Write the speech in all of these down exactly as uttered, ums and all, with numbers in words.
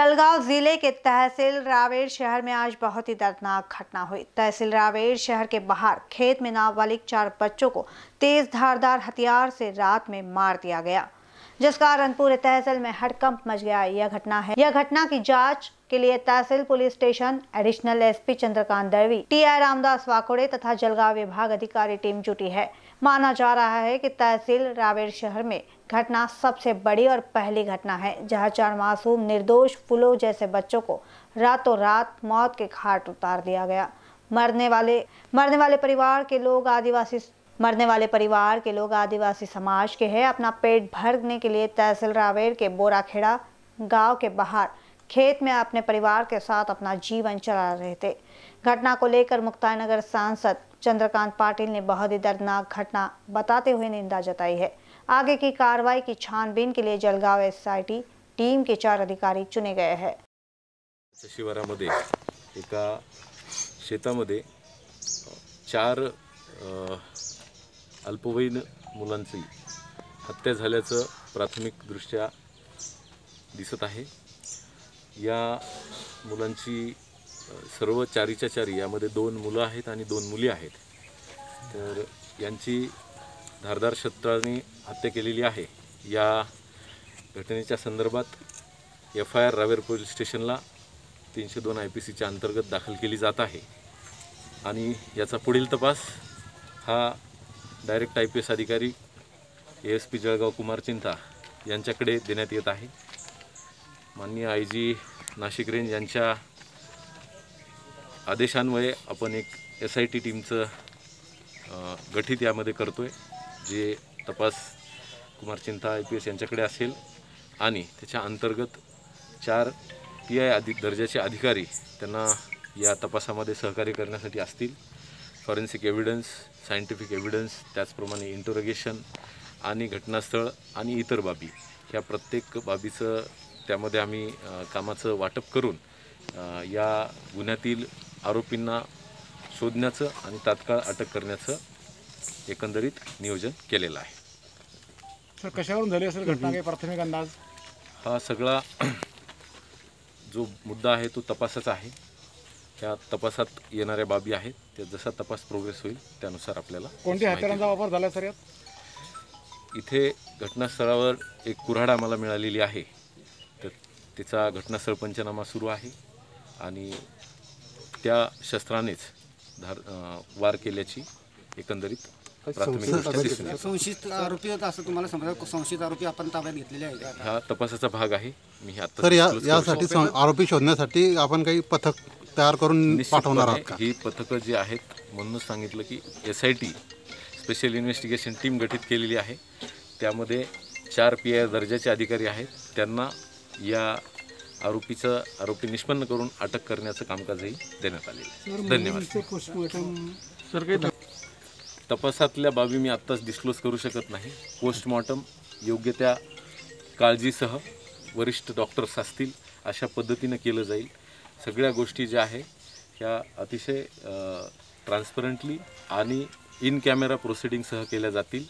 जलगांव जिले के तहसील रावेर शहर में आज बहुत ही दर्दनाक घटना हुई। तहसील रावेर शहर के बाहर खेत में नाबालिग चार बच्चों को तेज धारदार हथियार से रात में मार दिया गया, जिस कारण पूरे तहसील में हड़कंप मच गया। यह घटना है यह घटना की जांच के लिए तहसील police station additional SP Chandrakant Darvi, TI Ramdas Wakode तथा जलगांव विभाग अधिकारी टीम जुटी है। माना जा रहा है कि तहसील रावेर शहर में घटना सबसे बड़ी और पहली घटना है, जहां चार मासूम निर्दोष फूलों जैसे बच्चों को रातों रात मौत के घाट उतार दिया गया। मरने वाले मरने वाले परिवार के लोग आदिवासी मरने वाले परिवार के लोग आदिवासी समाज के हैं। अपना पेट भरने के लिए तहसील रावेर के बोराखेड़ा गांव के बाहर खेत में अपने परिवार के साथ अपना जीवन चला रहे थे। घटना को लेकर मुक्ताईनगर सांसद चंद्रकांत पाटिल ने बहुत ही दर्दनाक घटना बताते हुए निंदा जताई है। आगे की कार्रवाई की छानबीन के लिए जलगांव एसआयटी टीम के चार अधिकारी चुने गए हैं। शिवारामध्ये एका शेतामध्ये चार अल्पवयीन मुलांची हत्या झाल्याचं प्राथमिक दृष्ट्या दिसत आहे। या मुलांची सर्व चारीच्या चारी यामध्ये दोन मुलं आहेत आणि दोन मुली आहेत। तर यांची धारदार शस्त्राने हत्या केलेली आहे। या घटनेच्या संदर्भात F I R Raver police स्टेशनला तीनशे दोन आय पी सीच्या अंतर्गत दाखल केली जात आहे आणि याचा पुढील तपास हा डायरेक्ट आय पी एस अधिकारी A S P Jalgaon Kumar Chinta यांच्याकडे देण्यात येत आहे। माननीय आय जी नाशिक रेंज यांच्या आदेशान्वये आपण एक एस आय टी टीमचं गठीत यामध्ये करतोय, जे तपास कुमार चिंता आय पी एस यांच्याकडे असेल आणि त्याच्या अंतर्गत चार पी आय अधिक दर्जाचे अधिकारी त्यांना या तपासामध्ये सहकार्य करण्यासाठी असतील। फॉरेन्सिक एव्हिडन्स, सायंटिफिक एव्हिडन्स, त्याचप्रमाणे इंटरोगेशन आणि घटनास्थळ आणि इतर बाबी ह्या प्रत्येक बाबीचं त्यामध्ये आम्ही कामाचं वाटप करून या गुन्ह्यातील आरोपींना शोधण्याचं आणि तात्काळ अटक करण्याचं एकंदरीत नियोजन केलेलं आहे। सर, कशावरून झाली असेल घटना, काही प्राथमिक अंदाज? हा सगळा जो मुद्दा आहे तो तपासाचा आहे। त्या तपासात येणाऱ्या बाबी आहेत, त्या जसा तपास प्रोग्रेस होईल त्यानुसार आपल्याला कोणत्या हत्यारांचा वापर झाला सर? यात इथे घटनास्थळावर एक कुऱ्हाड आम्हाला मिळालेली आहे, तर तिचा घटनास्थळ पंचनामा सुरू आहे आणि त्या शस्त्रानेच धार वार केल्याची एकंदरीत प्राथमिक संशयित आरोपी होता असं तुम्हाला समजा, संशयित आरोपी आपण ताब्यात घेतलेले आहे? हा तपासाचा भाग आहे। मी आता सर या यासाठी आरोपी शोधण्यासाठी आपण काही पथक तयार करून पाठवणार आहात का? ही पथकं जी आहेत म्हणूनच सांगितलं की S I T special investigation team गठीत केलेली आहे। त्यामध्ये चार पी आय दर्जाचे अधिकारी आहेत, त्यांना या आरोपीचं आरोपी निष्पन्न करून अटक करण्याचं कामकाजही देण्यात आलेलं आहे। धन्यवाद। तपासातल्या बाबी मी आत्ताच डिस्क्लोज करू शकत नाही। पोस्टमॉर्टम योग्य त्या काळजीसह वरिष्ठ डॉक्टर्स असतील अशा पद्धतीने केलं जाईल। सगळ्या गोष्टी ज्या आहे ह्या अतिशय ट्रान्सपरंटली आणि इन कॅमेरा प्रोसिडिंगसह केल्या जातील।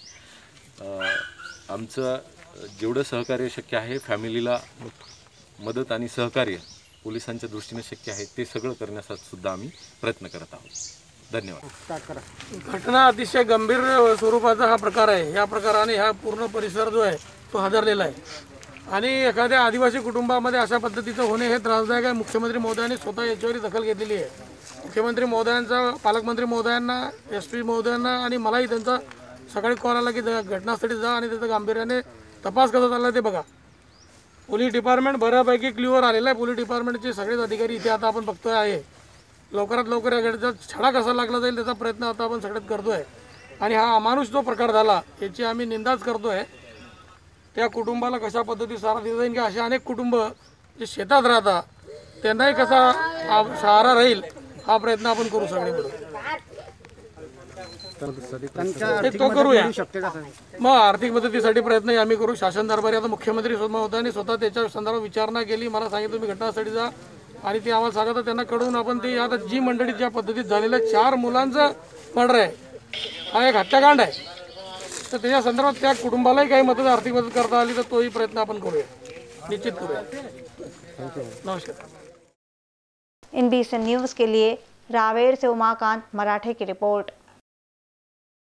आमचं जेवढं सहकार्य शक्य आहे, फॅमिलीला मदत आणि सहकार्य पोलिसांच्या दृष्टीने शक्य आहे ते सगळं करण्यासाठी सुद्धा आम्ही प्रयत्न करत आहोत। धन्यवाद। घटना अतिशय गंभीर स्वरूपाचा हा प्रकार आहे। या प्रकाराने हा पूर्ण परिसर जो आहे तो हादरलेला आहे आणि एखाद्या आदिवासी कुटुंबामध्ये अशा पद्धतीचं होणे हे त्रासदायक आहे। मुख्यमंत्री महोदयांनी स्वतः याच्यावर दखल घेतलेली आहे। मुख्यमंत्री महोदयांचा, पालकमंत्री महोदयांना, एस पी महोदयांना आणि मलाही त्यांचा सकाळी कॉल आला की घटनास्थळी जा आणि त्याचा गांभीर्याने तपास कसा चालला ते बघा। पोलीस डिपार्टमेंट बऱ्यापैकी क्लिअर आलेलं आहे। पोलीस डिपार्टमेंटचे सगळेच अधिकारी इथे आता आपण बघतोय आहे। लवकरात लवकर या घटनेचा छडा कसा लागला जाईल त्याचा प्रयत्न आता आपण सगळ्यात करतोय आणि हा अमानुष जो प्रकार झाला याची आम्ही निंदाच करतोय। त्या कुटुंबाला कशा पद्धती सारा दिला जाईल की अशा अनेक कुटुंब जे शेतात राहतात त्यांनाही कसा सहारा राहील हा प्रयत्न आपण करू सगळे मिळून। तो करूया मग आर्थिक मदतीसाठी प्रयत्न आम्ही करू। शासन दरबारी आता मुख्यमंत्री महोदयांनी स्वतः त्याच्या संदर्भात विचारणा केली। मला सांगितलं तुम्ही घटनास्थळी जा आणि ते आम्हाला सांगतात त्यांना कळवून आपण ते आता जी मंडळी ज्या पद्धतीत झालेल्या चार मुलांचं मर्डर आहे, हा एक हत्याकांड आहे, तर त्याच्या संदर्भात त्या कुटुंबालाही काही मदत आर्थिक मदत करता आली तर तोही प्रयत्न आपण करूया। निश्चित करूया. नमस्कार. इन बी सी न्यूज़ के लिए रावेर से उमाकांत मराठे की रिपोर्ट.